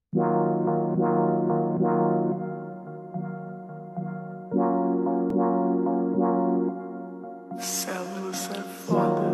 Células é foda.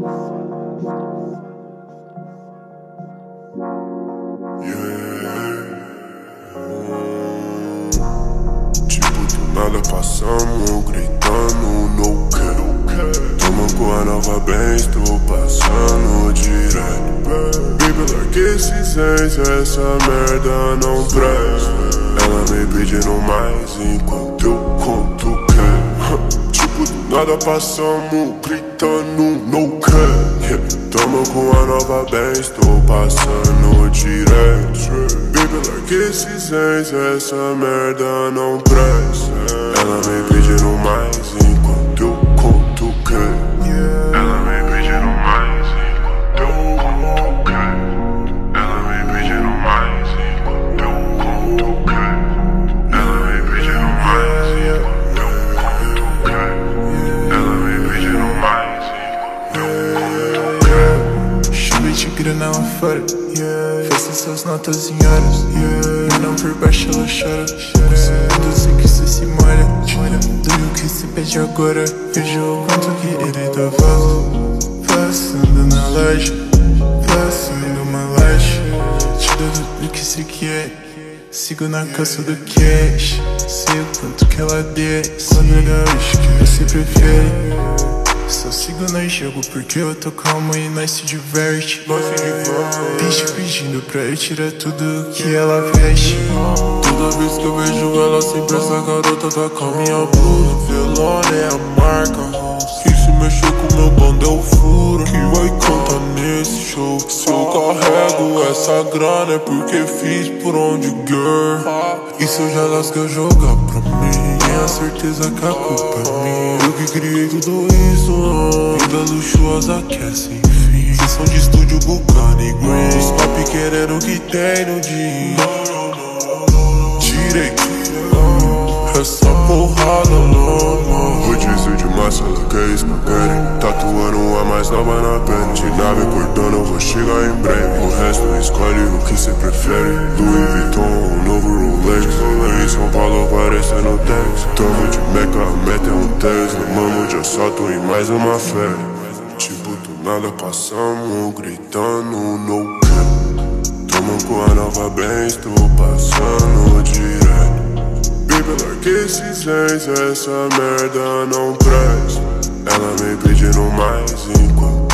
Tipo, do nada passamos gritando no que. Tamo com a nova Benz, tô passando direto. Baby, larga esses ex, essa merda não presta. Ela me pedindo mais enquanto eu conto o que. Tipo, do nada passamos gritando no que. Tamo com a nova Benz, tô passando direto. Baby, larga esses ex, essa merda não presta. Ela me pedindo mais enquanto eu conto o que. Ela me pedindo mais enquanto eu conto o que. Ela me pedindo mais enquanto eu conto o que. Ela me pedindo mais enquanto eu conto o que. Ela me pedindo mais enquanto eu conto o que. Chuva de grana lá fora, faça suas notas em horas, mas não por baixo ela chora. Segundos em que cê se molha, do que se pede agora. Veja o quanto que ele tá passando na loja, passando uma laje. Te dou tudo que cê quer, sigo na caça do cash. Sei o quanto que ela desce, quando é hoje que você prefere. Só sigo no jogo porque eu tô calmo e nós se diverte. Bicho pedindo pra eu tirar tudo que ela veste. Toda vez que eu vejo ela, sempre essa garota tá com a minha blusa. Velone é a marca. E se mexer com meu bando é o furo que vai cantar nesse show. Se eu carrego essa grana é porque fiz por onde, girl. E se eu já lascar jogar pra mim, tenha certeza que a culpa é minha. Eu que criei tudo isso, vida luxuosa que é sem fim. Sessão de estúdio, Bucani Green. Os papi querendo o que tem no dia. Direito, essa porrada não. Rodízio de massa, ela quer espaguete. Tatuando a mais nova na pele. De nave cortando, eu vou chegar em breve. O resto escolhe o que cê prefere. Louis Vuitton, um novo Rolex. Em São Paulo parecendo Tex. Tamo de Meca, a meta é um Tesla. Mamo de assalto e mais uma fé. Tipo, do nada passamos gritando no que. Tamo com a nova Benz, tô passando direto. Baby, larga esses ex, essa merda não presta. Ela me pedindo mais enquanto